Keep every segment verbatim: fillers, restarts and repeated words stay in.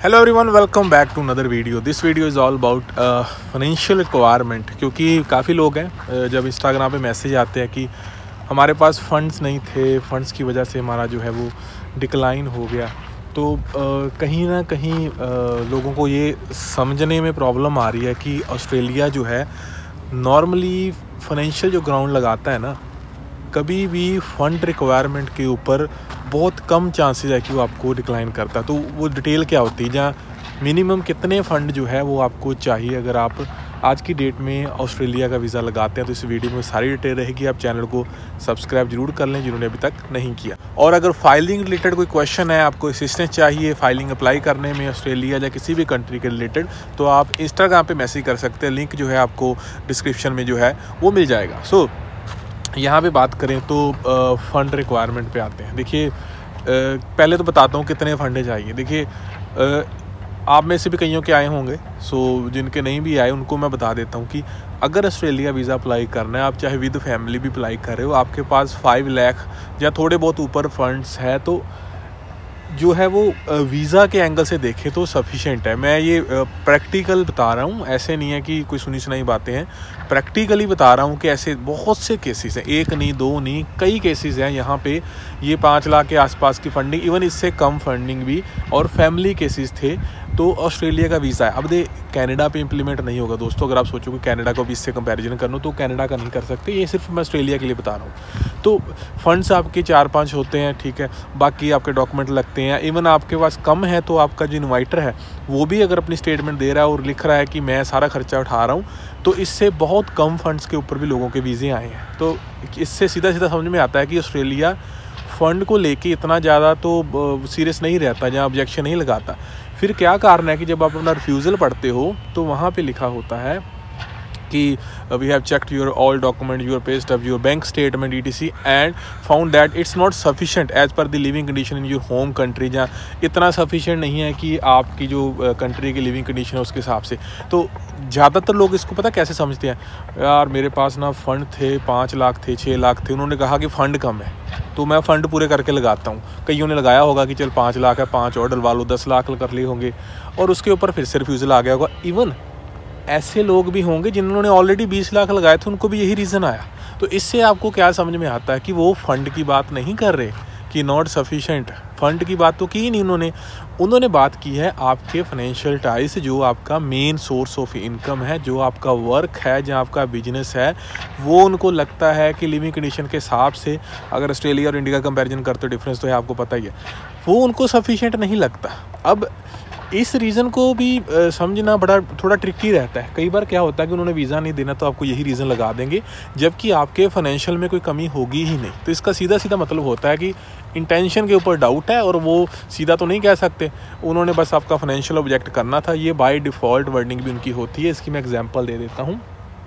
Hello everyone, welcome back to another video. This video is all about financial requirement. क्योंकि काफ़ी लोग हैं uh, जब इंस्टाग्राम पे मैसेज आते हैं कि हमारे पास फ़ंड्स नहीं थे, फ़ंड्स की वजह से हमारा जो है वो डिक्लाइन हो गया, तो uh, कहीं ना कहीं uh, लोगों को ये समझने में प्रॉब्लम आ रही है कि ऑस्ट्रेलिया जो है नॉर्मली फाइनेंशियल जो ग्राउंड लगाता है ना, कभी भी फ़ंड रिक्वायरमेंट के ऊपर बहुत कम चांसेस है कि वो आपको डिक्लाइन करता है। तो वो डिटेल क्या होती है, जहाँ मिनिमम कितने फ़ंड जो है वो आपको चाहिए अगर आप आज की डेट में ऑस्ट्रेलिया का वीज़ा लगाते हैं। तो इस वीडियो में सारी डिटेल रहेगी। आप चैनल को सब्सक्राइब जरूर कर लें जिन्होंने अभी तक नहीं किया। और अगर फाइलिंग रिलेटेड कोई क्वेश्चन है, आपको असिस्टेंस चाहिए फाइलिंग अप्लाई करने में ऑस्ट्रेलिया या किसी भी कंट्री के रिलेटेड, तो आप इंस्टाग्राम पर मैसेज कर सकते हैं। लिंक जो है आपको डिस्क्रिप्शन में जो है वो मिल जाएगा। सो यहाँ पे बात करें तो फ़ंड रिक्वायरमेंट पे आते हैं। देखिए, पहले तो बताता हूँ कितने फ़ंड चाहिए। देखिए, आप में से भी कईयों के आए होंगे, सो जिनके नहीं भी आए उनको मैं बता देता हूँ कि अगर ऑस्ट्रेलिया वीज़ा अप्लाई करना है, आप चाहे विद फैमिली भी अप्लाई कर रहे हो, आपके पास फाइव लाख या थोड़े बहुत ऊपर फंड्स है, तो जो है वो वीज़ा के एंगल से देखें तो सफिशेंट है। मैं ये प्रैक्टिकल बता रहा हूँ, ऐसे नहीं है कि कोई सुनी सुनाई बातें हैं। प्रैक्टिकली बता रहा हूँ कि ऐसे बहुत से केसेस हैं, एक नहीं दो नहीं कई केसेस हैं यहाँ पे। ये पाँच लाख के आसपास की फंडिंग, इवन इससे कम फंडिंग भी, और फैमिली केसेस थे। तो ऑस्ट्रेलिया का वीज़ा है। अब दे कनाडा पे इम्प्लीमेंट नहीं होगा दोस्तों। अगर आप सोचो कि कनाडा को भी इससे कंपैरिजन करना तो कनाडा का नहीं कर सकते। ये सिर्फ मैं ऑस्ट्रेलिया के लिए बता रहा हूँ। तो फंड्स आपके चार पांच होते हैं, ठीक है, बाकी आपके डॉक्यूमेंट लगते हैं। इवन आपके पास कम है तो आपका जो इन्वाइटर है वो भी अगर अपनी स्टेटमेंट दे रहा है और लिख रहा है कि मैं सारा खर्चा उठा रहा हूँ, तो इससे बहुत कम फंड्स के ऊपर भी लोगों के वीज़े आए हैं। तो इससे सीधा सीधा समझ में आता है कि ऑस्ट्रेलिया फ़ंड को लेके इतना ज़्यादा तो सीरियस नहीं रहता, जहाँ ऑब्जेक्शन नहीं लगाता। फिर क्या कारण है कि जब आप अपना रिफ्यूज़ल पढ़ते हो तो वहाँ पे लिखा होता है कि we have checked your all document, your pay stub, your bank statement, E T C and found that it's not sufficient as per the living condition in your home country. जहाँ इतना सफिशेंट नहीं है कि आपकी जो country की living condition है उसके हिसाब से। तो ज़्यादातर लोग इसको पता कैसे समझते हैं, यार मेरे पास ना फ़ंड थे, पाँच लाख थे, छः लाख थे, उन्होंने कहा कि फ़ंड कम है तो मैं फ़ंड पूरे करके लगाता हूँ। कईयों ने लगाया होगा कि चल पाँच लाख है, पाँच और डलवा लो, दस लाख कर लिए होंगे, और उसके ऊपर फिर से रिफ्यूज़ल आ गया होगा। इवन ऐसे लोग भी होंगे जिन्होंने ऑलरेडी बीस लाख लगाए थे, उनको भी यही रीज़न आया। तो इससे आपको क्या समझ में आता है कि वो फ़ंड की बात नहीं कर रहे कि नॉट सफिशेंट। फ़ंड की बात तो की नहीं उन्होंने उन्होंने बात की है आपके फाइनेंशियल टाइज, जो आपका मेन सोर्स ऑफ इनकम है, जो आपका वर्क है, जहाँ आपका बिजनेस है, वो उनको लगता है कि लिविंग कंडीशन के हिसाब से, अगर ऑस्ट्रेलिया और इंडिया का कंपैरिजन करते हो, डिफरेंस तो है आपको पता ही है, वो उनको सफिशेंट नहीं लगता। अब इस रीज़न को भी आ, समझना बड़ा थोड़ा ट्रिकी रहता है। कई बार क्या होता है कि उन्होंने वीज़ा नहीं देना तो आपको यही रीज़न लगा देंगे, जबकि आपके फाइनेंशियल में कोई कमी होगी ही नहीं। तो इसका सीधा सीधा मतलब होता है कि इंटेंशन के ऊपर डाउट है, और वो सीधा तो नहीं कह सकते, उन्होंने बस आपका फाइनेंशियल ऑब्जेक्ट करना था। ये बाय डिफ़ॉल्ट वर्डिंग भी उनकी होती है। इसकी मैं एग्जांपल दे देता हूँ।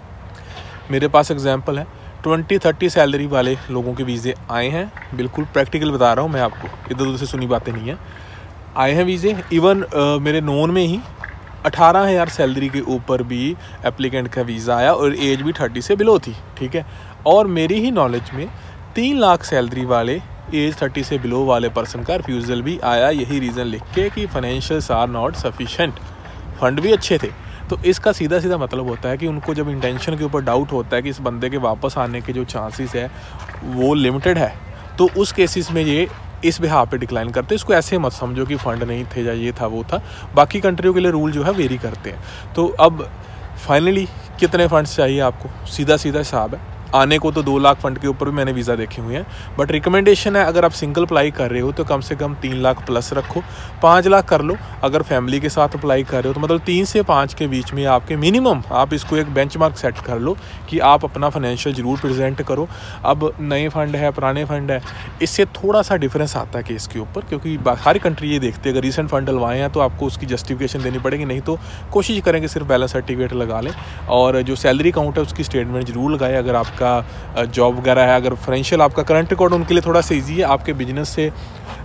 मेरे पास एग्जांपल है, ट्वेंटी थर्टी सैलरी वाले लोगों के वीज़े आए हैं। बिल्कुल प्रैक्टिकल बता रहा हूँ मैं आपको, इधर उधर से सुनी बातें नहीं है, आए हैं वीज़े। इवन uh, मेरे नोन में ही अठारह हज़ार सैलरी के ऊपर भी एप्लीकेंट का वीज़ा आया और एज भी थर्टी से बिलो थी, ठीक है। और मेरी ही नॉलेज में तीन लाख सैलरी वाले एज थर्टी से बिलो वाले पर्सन का रिफ्यूज़ल भी आया, यही रीज़न लिख के कि financials are not sufficient, fund भी अच्छे थे। तो इसका सीधा सीधा मतलब होता है कि उनको जब इंटेंशन के ऊपर डाउट होता है कि इस बंदे के वापस आने के जो चांसेस है वो लिमिटेड है, तो उस केसेस में ये इस बिहाफ पे डिक्लाइन करते हैं। इसको ऐसे मत समझो कि फ़ंड नहीं थे या ये था वो था। बाकी कंट्रियों के लिए रूल जो है वेरी करते हैं। तो अब फाइनली कितने फ़ंड्स चाहिए आपको, सीधा सीधा हिसाब है। आने को तो दो लाख फ़ंड के ऊपर भी मैंने वीज़ा देखे हुए हैं, बट रिकमेंडेशन है अगर आप सिंगल अप्लाई कर रहे हो तो कम से कम तीन लाख प्लस रखो, पाँच लाख कर लो। अगर फैमिली के साथ अप्लाई कर रहे हो तो मतलब तीन से पाँच के बीच में आपके मिनिमम, आप इसको एक बेंचमार्क सेट कर लो कि आप अपना फाइनेंशियल ज़रूर प्रेजेंट करो। अब नए फ़ंड है, पुराने फ़ंड है, इससे थोड़ा सा डिफरेंस आता है केस के ऊपर, क्योंकि सारी कंट्री ये देखते हैं अगर रिसेंट फ़ंड डलवाए हैं तो आपको उसकी जस्टिफिकेशन देनी पड़ेगी, नहीं तो कोशिश करेंगे सिर्फ बैलेंस सर्टिफिकेट लगा लें। और जो सैलरी अकाउंट है उसकी स्टेटमेंट जरूर लगाए। अगर आपका जॉब वगैरह है, अगर फाइनेंशियल आपका करंट रिकॉर्ड उनके लिए थोड़ा सा ईजी है, आपके बिजनेस से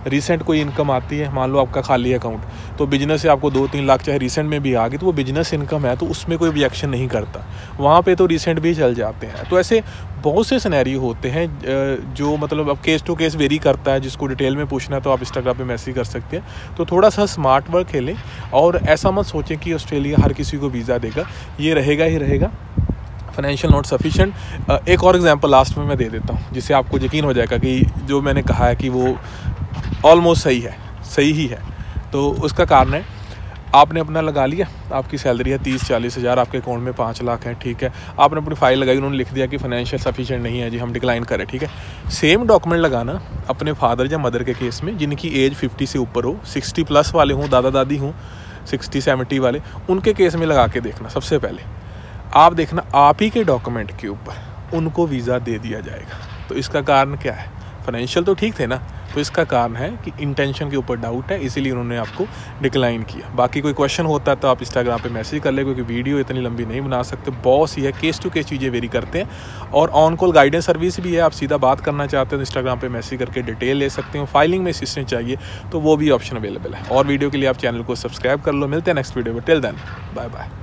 रिसेंट कोई इनकम आती है, मान लो आपका खाली अकाउंट, तो बिजनेस से आपको दो तीन लाख चाहे रिसेंट में भी आ गई, तो वो बिजनेस इनकम है, तो उसमें कोई ऑब्जेक्शन नहीं करता, वहाँ पे तो रिसेंट भी चल जाते हैं। तो ऐसे बहुत से सिनेरियो होते हैं जो मतलब अब केस टू केस वेरी करता है, जिसको डिटेल में पूछना है तो आप इंस्टाग्राम पे मैसेज कर सकते हैं। तो थोड़ा सा स्मार्ट वर्क खेलें और ऐसा मत सोचें कि ऑस्ट्रेलिया हर किसी को वीज़ा देगा, ये रहेगा ही रहेगा फाइनेंशियल नॉट सफिशेंट। एक और एग्जांपल लास्ट में मैं दे देता हूँ, जिससे आपको यकीन हो जाएगा कि जो मैंने कहा है कि वो ऑलमोस्ट सही है, सही ही है। तो उसका कारण है, आपने अपना लगा लिया, आपकी सैलरी है तीस चालीस हज़ार, आपके अकाउंट में पाँच लाख है, ठीक है, आपने अपनी फाइल लगाई, उन्होंने लिख दिया कि फाइनेंशियल सफिशिएंट नहीं है जी, हम डिक्लाइन करें, ठीक है। सेम डॉक्यूमेंट लगाना अपने फादर या मदर के केस में, जिनकी एज फिफ्टी से ऊपर हो, सिक्सटी प्लस वाले हों, दादा दादी हों सिक्सटी सेवेंटी वाले, उनके केस में लगा के देखना। सबसे पहले आप देखना आप ही के डॉक्यूमेंट के ऊपर उनको वीज़ा दे दिया जाएगा। तो इसका कारण क्या है, फाइनेंशियल तो ठीक थे ना, तो इसका कारण है कि इंटेंशन के ऊपर डाउट है, इसीलिए उन्होंने आपको डिक्लाइन किया। बाकी कोई क्वेश्चन होता है तो आप इंस्टाग्राम पे मैसेज कर ले, क्योंकि वीडियो इतनी लंबी नहीं बना सकते, बॉस ही है, केस टू केस चीज़ें वेरी करते हैं। और ऑन कॉल गाइडेंस सर्विस भी है, आप सीधा बात करना चाहते हो तो इंस्टाग्राम पे मैसेज करके डिटेल ले सकते हो। फाइलिंग में असिस्टेंट चाहिए तो वो भी ऑप्शन अवेलेबल है। और वीडियो के लिए आप चैनल को सब्सक्राइब कर लो। मिलते हैं नेक्स्ट वीडियो में, टिल देन बाय बाय।